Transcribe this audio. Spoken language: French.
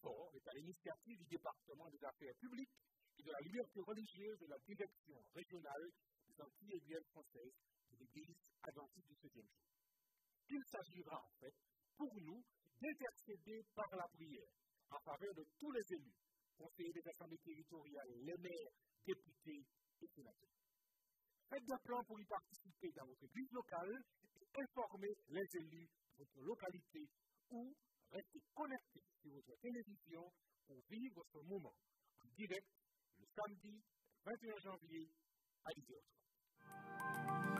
rapport est à l'initiative du département des affaires publiques et de la liberté religieuse de la direction régionale des Antilles et Guyane françaises de l'Église adventiste du 7e jour. Il s'agira en fait, pour nous, d'intercéder par la prière en faveur de tous les élus, conseillers des assemblées territoriales, les maires, députés et sénateurs. Faites des plans pour y participer dans votre église locale et informer les élus de votre localité ou restez connectés sur votre télévision pour vivre ce moment en direct le samedi 21 janvier à 10h30.